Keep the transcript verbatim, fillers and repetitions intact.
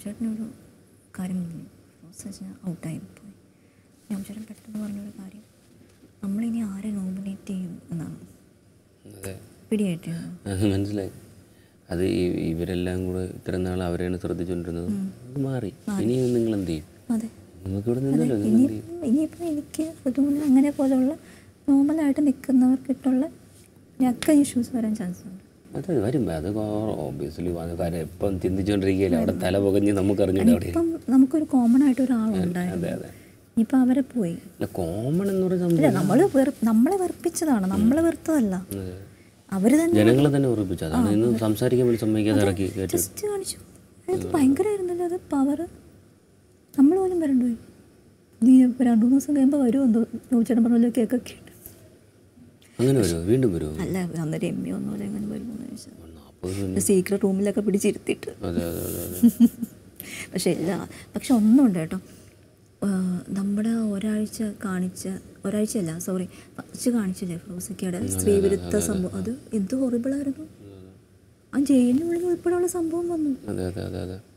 ചേട്ടനൊരു കാര്യം പറഞ്ഞു, ഫിറോസ് ചേട്ടൻ ഔട്ടായി പോയി. ഞാൻ ചേട്ടൻ പെട്ടെന്ന് പറഞ്ഞൊരു കാര്യം, നമ്മളിനി ആരെ നോമിനേറ്റ് ചെയ്യും എന്നാണ്. പിടിയായിട്ട് മനസ്സിലായി. അത് ഇവരെല്ലാം കൂടെ ഇത്രയും നാൾ അവരെയാണ് ശ്രദ്ധിച്ചുകൊണ്ടിരുന്നത്. അത് മാറി. ഇനി നിങ്ങൾ എന്ത് ചെയ്യും? അതെ, നിങ്ങൾക്ക് ഇവിടെ നിന്നല്ലോ. ഇനിയിപ്പോൾ എനിക്ക് അതുകൊണ്ട് അങ്ങനെ പോലെയുള്ള നോർമലായിട്ട് നിൽക്കുന്നവർക്കിട്ടുള്ള ഒക്കെ ഇഷ്യൂസ് വരാൻ ചാൻസ് ഉണ്ട്. അത് വരും. അത് ഓബിയസ്ലി കാര്യം എപ്പം ചിന്തിച്ചുകൊണ്ടിരിക്കുകയല്ലേ, അവിടെ തല പുകഞ്ഞ് നമുക്കറിഞ്ഞില്ല. അവിടെ ഇപ്പം നമുക്കൊരു കോമൺ ആയിട്ട് ഒരാളുണ്ടായിരുന്നു, ഇപ്പം അവരെ പോയി. കോമൺ എന്ന് പറയുന്നത് നമ്മൾ നമ്മളെ വെറുപ്പിച്ചതാണ്, നമ്മളെ വെറുത്തതല്ല, അവർ തന്നെ ജനങ്ങളെ തന്നെ വെറുപ്പിച്ചു. അതാണ് ഇന്ന് സംസാരിക്കാൻ വേണ്ടി സമ്മതിക്കാതെ ഇറക്കി ജസ്റ്റ് കാണിച്ചു. അത് ഭയങ്കരമായിരുന്നല്ലോ, അത് പവർ. നമ്മൾ പോലും വരണ്ടു പോയി. നീ ഇപ്പോൾ രണ്ടു മൂന്ന് ദിവസം കഴിയുമ്പോൾ വരുമോ എന്തോ ചോദിച്ചേട്ടൻ പറഞ്ഞല്ലോ, കേക്കൊക്കെ ഉണ്ട്. അങ്ങനെ വരുമോ? വീണ്ടും വരുമോ? അല്ല, അന്നേരം എം എ ഒന്നുമില്ല, എങ്ങനെ വരുമെന്ന് ചോദിച്ചാൽ സീക്രട്ട് റൂമിലൊക്കെ പിടിച്ചിരുത്തിയിട്ട്. പക്ഷെ ഇല്ല, പക്ഷെ ഒന്നുണ്ട് കേട്ടോ, നമ്മുടെ ഒരാഴ്ച കാണിച്ച ഒരാഴ്ചയല്ല സോറി ഫസ്റ്റ് കാണിച്ചില്ലേ ഫിറോസിക്കയുടെ സ്ത്രീവിരുദ്ധ സംഭവം, അത് എന്ത് ഹൊറിബിളായിരുന്നു. ആ ജയിലിനുള്ളിൽ ഉൾപ്പെടെയുള്ള സംഭവം വന്നു.